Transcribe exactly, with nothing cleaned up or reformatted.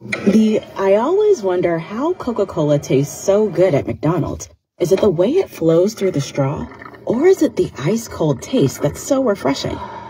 The I always wonder how Coca-Cola tastes so good at McDonald's. Is it the way it flows through the straw? Or is it the ice-cold taste that's so refreshing?